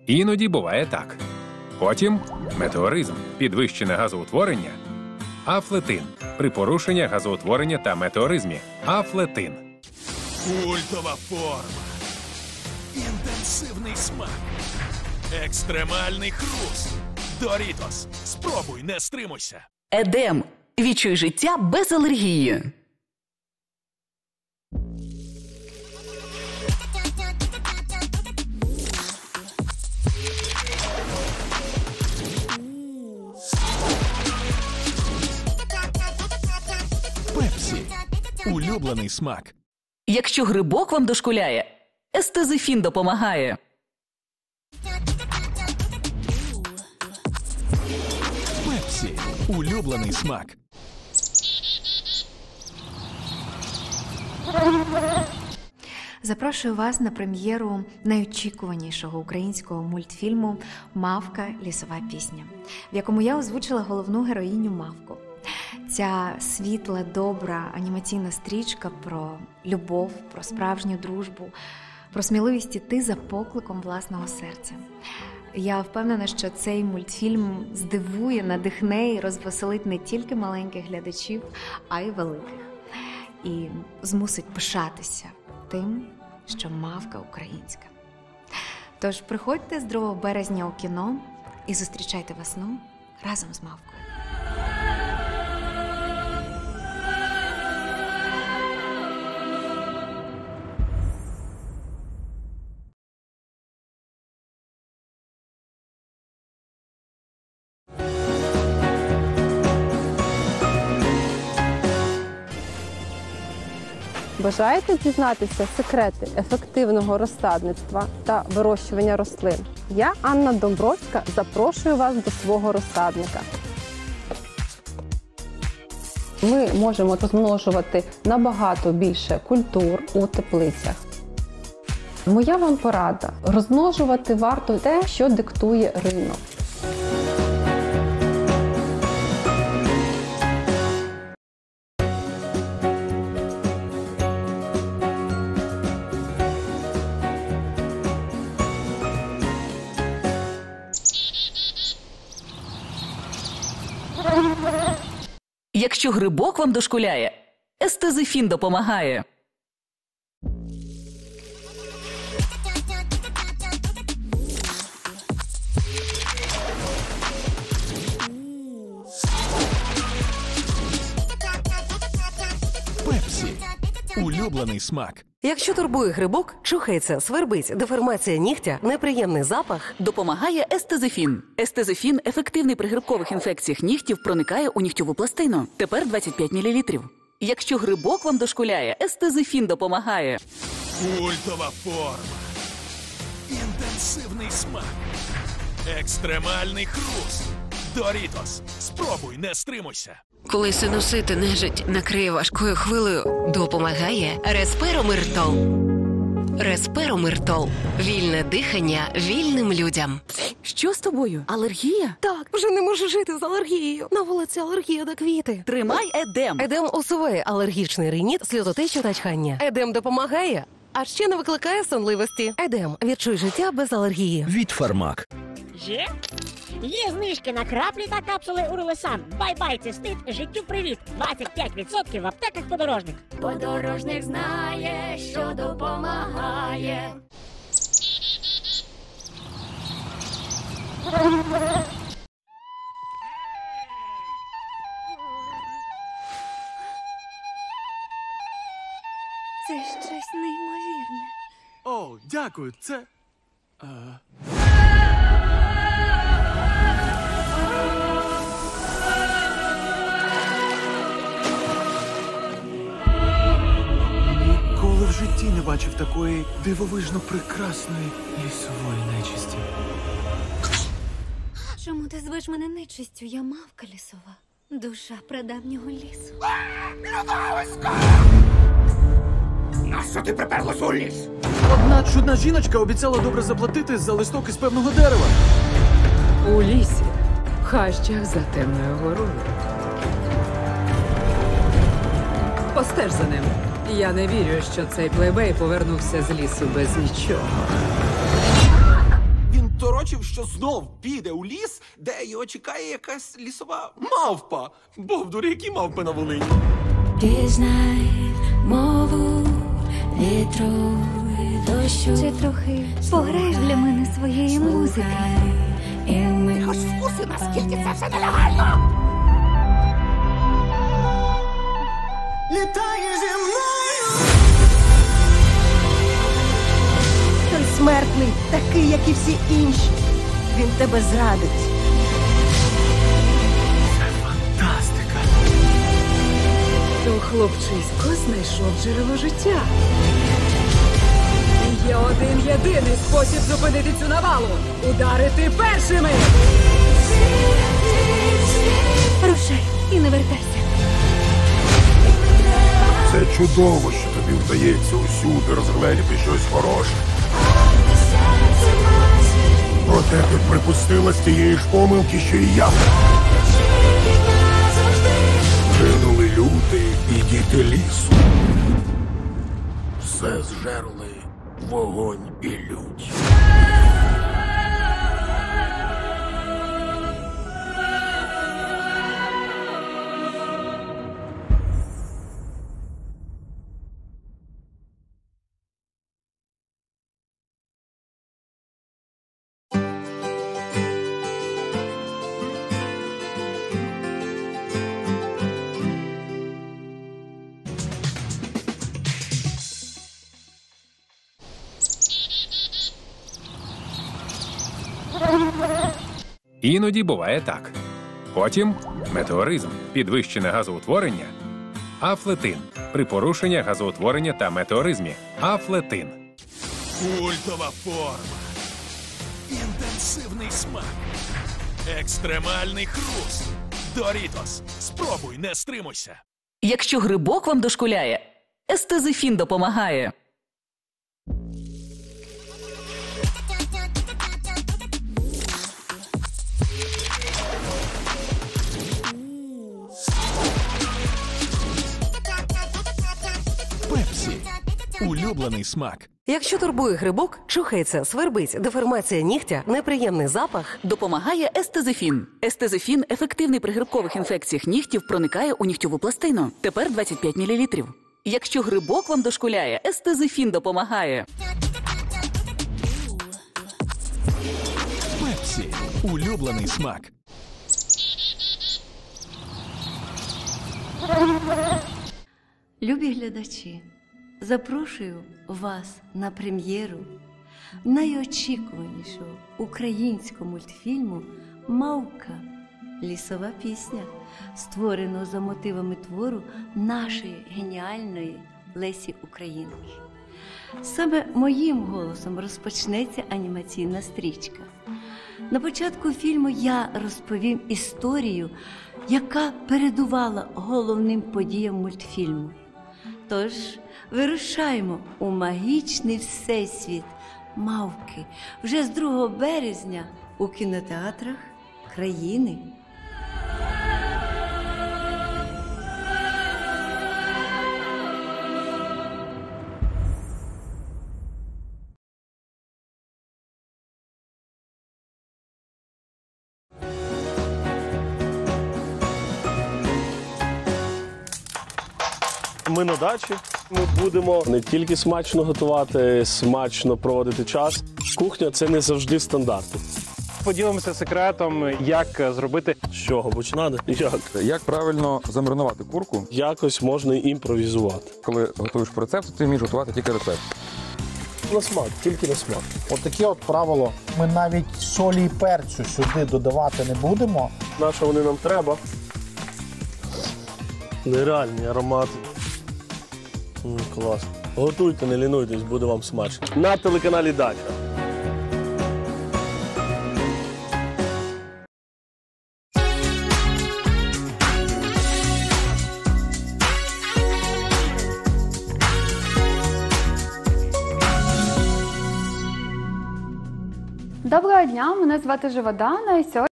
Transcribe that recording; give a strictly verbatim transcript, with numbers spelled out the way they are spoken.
Іноді буває так. Потім метеоризм, підвищене газоутворення, афлетин при порушенні газоутворення та метеоризмі. Афлетин. Культова форма. Інтенсивний смак. Екстремальний хруст. Дорітос. Спробуй, не стримуйся. Едем. Відчуй життя без алергії. Пепсі. Улюблений смак. Якщо грибок вам дошкуляє, естезифін допомагає. Пепсі. Улюблений смак. Запрошую вас на прем'єру найочікуванішого українського мультфільму «Мавка. Лісова пісня», в якому я озвучила головну героїню Мавку. Ця світла, добра анімаційна стрічка про любов, про справжню дружбу, про сміливість іти за покликом власного серця. Я впевнена, що цей мультфільм здивує, надихне і розвеселить не тільки маленьких глядачів, а й великих. І змусить пишатися тим, що Мавка українська. Тож приходьте з другого березня у кіно і зустрічайте весну разом з Мавкою. Бажаєте дізнатися секрети ефективного розсадництва та вирощування рослин? Я, Анна Домбровська, запрошую вас до свого розсадника. Ми можемо розмножувати набагато більше культур у теплицях. Моя вам порада – розмножувати варто те, що диктує ринок. Якщо грибок вам дошкуляє, естезифін допомагає. Пепсі. Улюблений смак. Якщо турбує грибок, чухається, свербить, деформація нігтя, неприємний запах, Допомагає естезифін. Естезифін ефективний при грибкових інфекціях нігтів, проникає у нігтєву пластину. Тепер двадцять п'ять мілілітрів. Якщо грибок вам дошкуляє, естезифін допомагає. Культова форма. Інтенсивний смак. Екстремальний хруст. Дорітос. Спробуй, не стримуйся. Коли синусити нежить накриє важкою хвилею, допомагає Респиромиртол. Респиромиртол. Вільне дихання вільним людям. Що з тобою? Алергія? Так, вже не можу жити з алергією. На вулиці алергія на квіти. Тримай Едем. Едем усуває алергічний рініт, сльозотечу та чхання. Едем допомагає, а ще не викликає сонливості. Едем. Відчуй життя без алергії. Від Фармак. Є? Є знижки на краплі та капсули Урлесан. Бай-бай, цистит, життю привіт. двадцять п'ять відсотків в аптеках подорожник. Подорожник знає, що допомагає. Це щось неймовірне. О, дякую, це... А... Ніколи в житті не бачив такої дивовижно прекрасної лісової нечисті. Чому ти звеш мене нечистю? Я Мавка лісова. Душа прадавнього лісу. Нащо ти приперлась у ліс? Одна чудна жіночка обіцяла добре заплатити за листок із певного дерева. У лісі, в хащах за темною горою. Постеж за ним. Я не вірю, що цей плебей повернувся з лісу без нічого. Він то напрочив, що знов піде у ліс, де його чекає якась лісова мавпа. Бовдур, які мавпи на Волині? Пізнай мову вітру і дощу. Чи трохи пограєш для мене своєї музики? Ти хоч в курсі, наскільки це все нелегально? Літає зі мною. Той смертний, такий, як і всі інші. Він тебе зрадить. Фантастика. То хлопчисько знайшов джерело життя. Є один єдиний спосіб зупинити цю навалу – ударити першими! Рушай і не вертайся. Це чудово, що тобі вдається усюди розгледіти щось хороше. Проте ти припустила з тієї ж помилки, що і я. Гинули люди і діти лісу. Все зжерли вогонь і лють. Іноді буває так. Потім метеоризм, підвищене газоутворення, афлетин при порушенні газоутворення та метеоризмі. Афлетин. Культова форма. Інтенсивний смак. Екстремальний хруст. Дорітос. Спробуй, не стримуйся. Якщо грибок вам дошкуляє, естезифін допомагає. Пепсі. Улюблений смак. Якщо турбує грибок, чухається, свербить, деформація нігтя, неприємний запах, допомагає естезифін. Естезифін ефективний при грибкових інфекціях нігтів, проникає у нігтєву пластину. Тепер двадцять п'ять мілілітрів. Якщо грибок вам дошкуляє, естезифін допомагає. Пепсі. Улюблений смак. Любі глядачі, запрошую вас на прем'єру найочікуванішого українського мультфільму «Мавка. Лісова пісня», створеного за мотивами твору нашої геніальної Лесі Українки. Саме моїм голосом розпочнеться анімаційна стрічка. На початку фільму я розповім історію, яка передувала головним подіям мультфільму. Тож, вирушаємо у магічний всесвіт «Мавки» вже з другого березня у кінотеатрах країни. Ми на дачі. Ми будемо не тільки смачно готувати, смачно проводити час. Кухня – це не завжди стандарт. Поділимося секретом, як зробити. З чого починати? Як? Як правильно замаринувати курку? Якось можна імпровізувати. Коли готуєш по рецепту, ти вмієш готувати тільки рецепт. На смак, тільки на смак. От таке от правило. Ми навіть солі і перцю сюди додавати не будемо. На що вони нам треба? Нереальний аромат. М, клас. Готуйте, не лінуйтесь, буде вам смачно. На телеканалі «Дача». Доброго дня, мене звати Живодана, і сьогодні